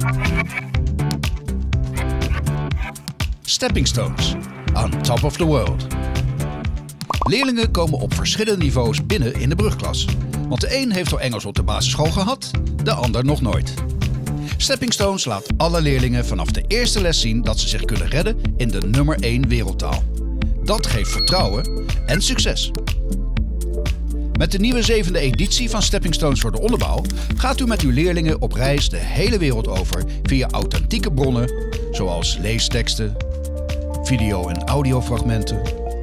Stepping Stones, on top of the world. Leerlingen komen op verschillende niveaus binnen in de brugklas. Want de een heeft al Engels op de basisschool gehad, de ander nog nooit. Stepping Stones laat alle leerlingen vanaf de eerste les zien dat ze zich kunnen redden in de nummer 1 wereldtaal. Dat geeft vertrouwen en succes. Met de nieuwe 7e editie van Stepping Stones voor de onderbouw gaat u met uw leerlingen op reis de hele wereld over via authentieke bronnen zoals leesteksten, video- en audiofragmenten.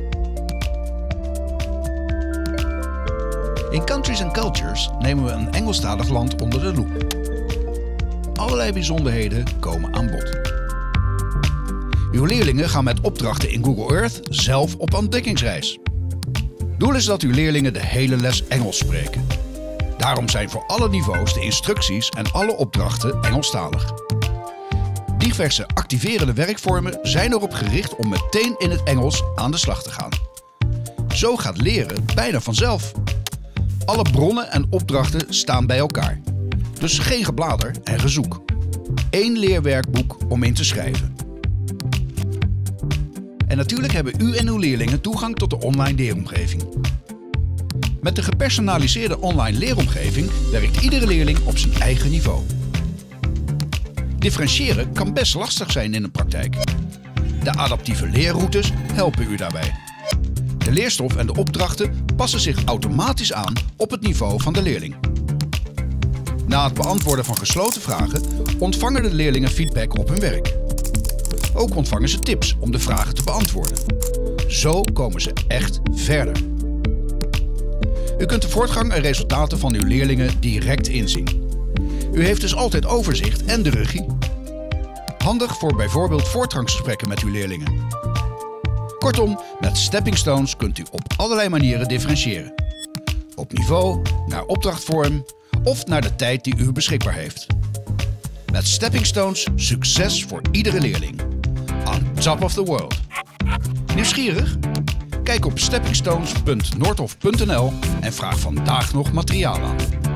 In Countries and Cultures nemen we een Engelstalig land onder de loep. Allerlei bijzonderheden komen aan bod. Uw leerlingen gaan met opdrachten in Google Earth zelf op ontdekkingsreis. Doel is dat uw leerlingen de hele les Engels spreken. Daarom zijn voor alle niveaus de instructies en alle opdrachten Engelstalig. Diverse activerende werkvormen zijn erop gericht om meteen in het Engels aan de slag te gaan. Zo gaat leren bijna vanzelf. Alle bronnen en opdrachten staan bij elkaar. Dus geen geblader en gezoek. 1 leerwerkboek om in te schrijven. En natuurlijk hebben u en uw leerlingen toegang tot de online leeromgeving. Met de gepersonaliseerde online leeromgeving werkt iedere leerling op zijn eigen niveau. Differentiëren kan best lastig zijn in de praktijk. De adaptieve leerroutes helpen u daarbij. De leerstof en de opdrachten passen zich automatisch aan op het niveau van de leerling. Na het beantwoorden van gesloten vragen ontvangen de leerlingen feedback op hun werk. Ook ontvangen ze tips om de vragen te beantwoorden. Zo komen ze echt verder. U kunt de voortgang en resultaten van uw leerlingen direct inzien. U heeft dus altijd overzicht en de regie. Handig voor bijvoorbeeld voortgangsgesprekken met uw leerlingen. Kortom, met Stepping Stones kunt u op allerlei manieren differentiëren. Op niveau, naar opdrachtvorm of naar de tijd die u beschikbaar heeft. Met Stepping Stones succes voor iedere leerling. On top of the world. Nieuwsgierig? Kijk op steppingstones.noordhof.nl en vraag vandaag nog materiaal aan.